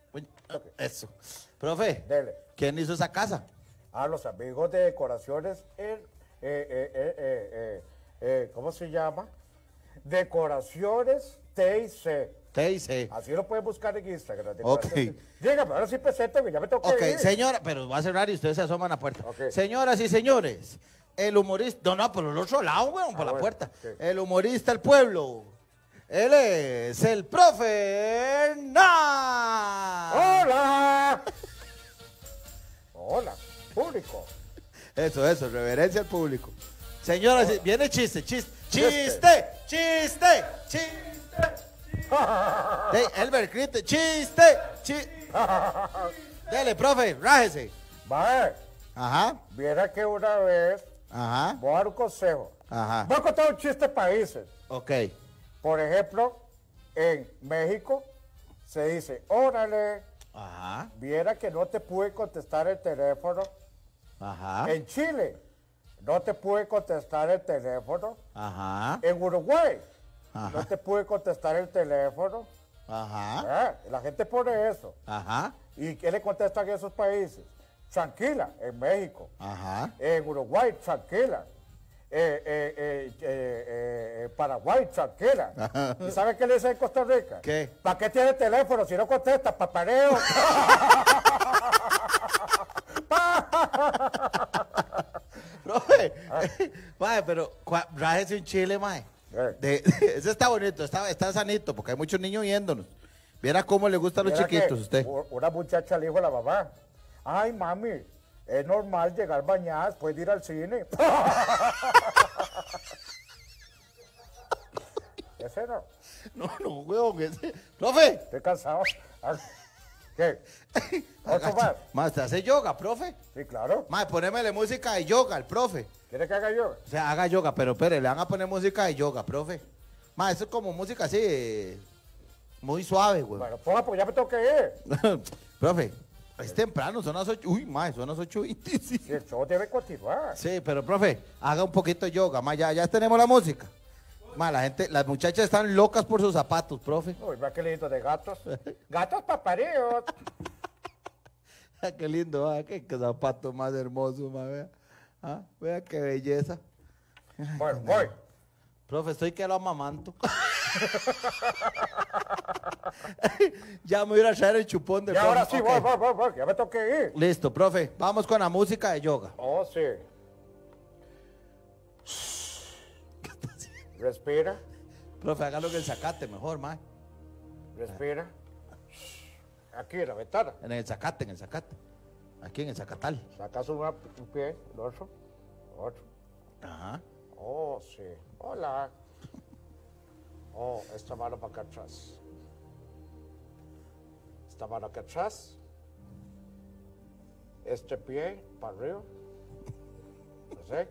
Uy, eso. Profe, Dele. ¿quién hizo esa casa? A los amigos de decoraciones, ¿cómo se llama? Decoraciones TIC. TIC. Así lo pueden buscar en Instagram. Ok. Dígame, ahora sí presente, que ya me toca Ok, ir. señora, pero va a cerrar y ustedes se asoman a la puerta. Ok. Señoras y señores, el humorista, no, por el otro lado, weón, por la bueno, puerta. ok. El humorista del pueblo. Él es el profe Hernán. ¡Hola! Hola, público. Eso, reverencia al público. Señoras, viene chiste. Hey, Elber, grite, chiste. Dele, profe, rájese. Va, Ajá, viera que una vez, ajá, voy a dar un consejo. ajá. Voy a contar un chiste de países. Ok, Por ejemplo, en México se dice, órale, ajá, viera que no te pude contestar el teléfono. ajá, En Chile, no te pude contestar el teléfono. ajá, En Uruguay, Ajá. no te pude contestar el teléfono. ajá, La gente pone eso. ajá, ¿Y qué le contestan en esos países? Tranquila, en México. ajá. En Uruguay, tranquila. Paraguay, tranquila. Ajá. ¿Y sabe qué le dicen en Costa Rica? ¿Qué? ¿Para qué tiene teléfono si no contesta? Papareo. Profe, mae, pero rájese un chile, mae. Ese está bonito, está sanito, porque hay muchos niños viéndonos. Viera cómo le gustan los Mira chiquitos que usted. Una muchacha le dijo a la mamá, ay mami, es normal llegar bañada después de ir al cine. Ese no, No, weón, profe. estoy cansado. ¿Qué? ¿Otro más? Mae, ¿usted hace yoga, profe? Sí, claro. Mae, ponémele música de yoga al profe. ¿Quiere que haga yo? O sea, haga yoga, pero espere, le van a poner música de yoga, profe. Mae, eso es como música así, muy suave, weón. Bueno, ponga, pues ya me tengo que ir. Profe, es temprano, son las 8. Uy, mae, son las 8:25. Si el show debe continuar. Sí, pero profe, haga un poquito de yoga, mae, ya tenemos la música. Mae, la gente, las muchachas están locas por sus zapatos, profe. Uy, vea qué lindo de gatos. Gatos papareos. Qué lindo, qué zapato más hermoso, mae, vea. Ah, vea qué belleza. Bueno, voy. Profe, estoy que lo amamanto. Ya me voy a ir a traer el chupón de Y ahora sí, Ok. voy. Ya me tengo que ir. Listo, profe, vamos con la música de yoga. Oh, sí. Respira, Profe, hágalo en el zacate mejor, mae. respira. Aquí en la ventana. En el zacate. Aquí en el zacatal. Sacas un pie, el otro. Ajá. Oh, sí. Hola. Oh, esta mano para acá atrás. Esta mano acá atrás. Este pie para arriba. ¿Sí?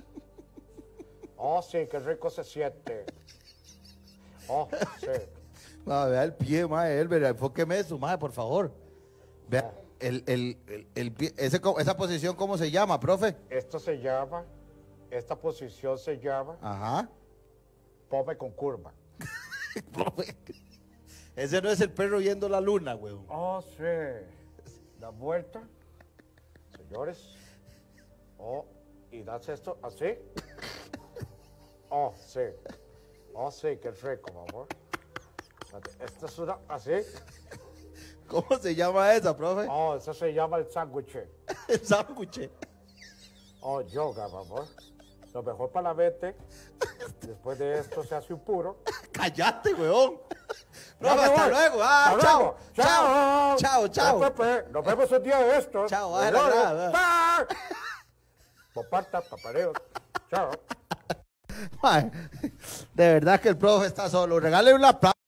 Oh, sí, qué rico se siente. Oh, sí. No, vea el pie, mae, Elber, enfóqueme eso, mae, por favor. Vea, el pie, esa posición, ¿cómo se llama, profe? Esta posición se llama Ajá. pome con curva. Profe, ese no es el perro viendo la luna, weón. Oh, sí. Da vuelta, señores. Oh, y das esto así. Oh, sí. Oh, sí, qué rico, mi amor. Esta es una así. ¿Cómo se llama esa, profe? Oh, eso se llama el sándwich. El sándwich. Oh, yoga, mi amor. Lo mejor para la mente. Después de esto se hace un puro. Cállate, weón. Ya Profe, me hasta voy. luego. Hasta Chao. luego. Chao. Chao, chao. Pepe, nos vemos un día de estos. Chao, baja la grada. ¡Ah! Poparta, papareo. Chao. Mae, de verdad que el profe está solo. Regale un aplauso.